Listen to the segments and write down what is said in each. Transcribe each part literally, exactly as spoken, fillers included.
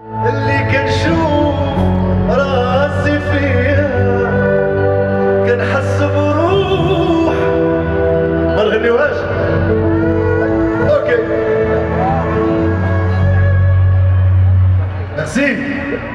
اللي كنشوف راسي فيها كنحس بروح ما نغنيوهاش. اوكي ميرسي.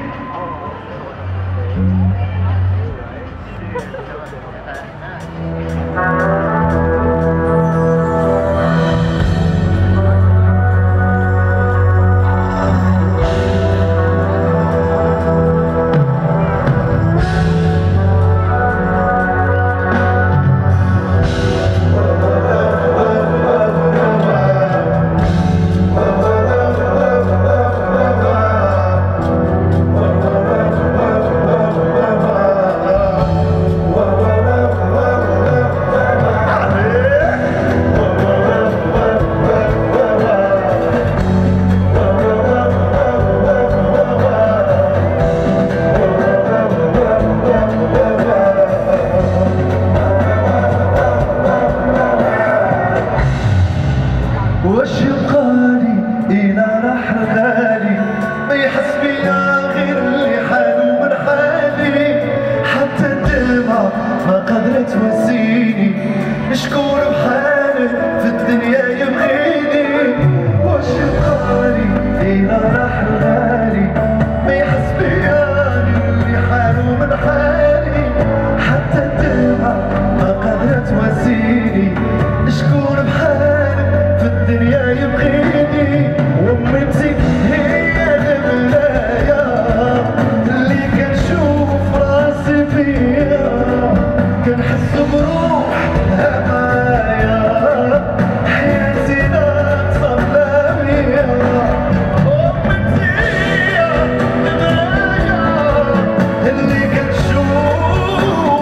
واش يبقالي إلا راح الغالي ما يحس بيا غير اللي حالو من حالي، حتى الدمعة ما قدرت تواسيني، شكون بحالي في الدنيا يبغيني. واش يبقالي إلا راح الغالي ما يحس بيا غير اللي حالو من حالي، حتى الدمعة ما قدرت تواسيني، شكون بحالي في الدنيا يبغيني. وامتي هي المرايا اللي كنشوف راسي فيها كنحس بروح معايا، حياتي لا تصلى بيا. وامتي هي المرايا اللي كنشوف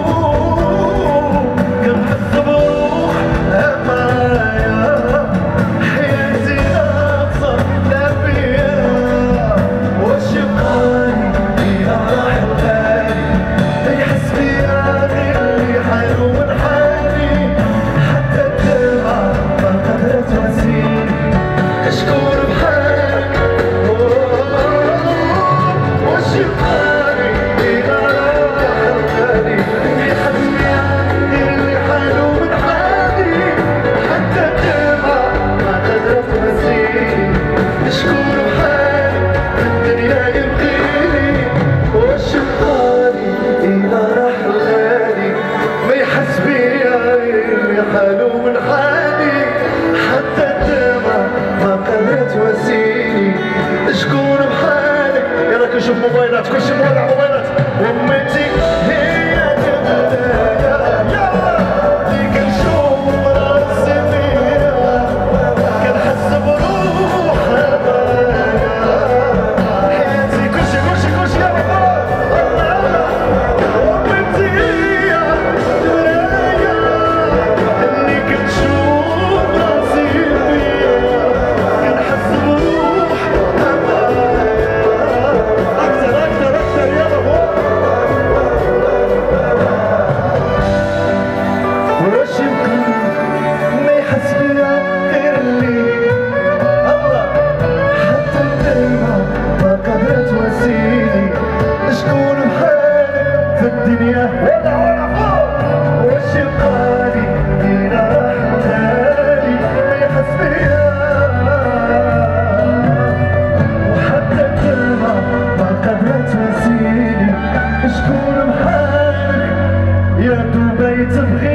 كنحس بروح معايا، حالو من حالي، حتى الدمعة ما قدرت تواسيني، شكون بحالك. يلا كنشوف موبايلات كلشي مولع موبايلات. وامتي هي البداية اللي كنشوف راسي فيها كنحس بروح هدايا، حياتي كلشي كلشي كلشي يلا. وامتي هي البداية اللي كنشوف راسي فيها كنحس بروح هدايا. أكتر أكتر أكتر يلا. واش يمكن ما يحس بيا غير اللي الله، حتى الدمعة ما قدرت تواسيني، شكون بحالك في الدنيا ولا ولا فوق. واش يبقالي إلا راح الغالي ما يحس بيا، وحتى الدمعة ما قدرت تواسيني، شكون بحالك يا دبي تبغي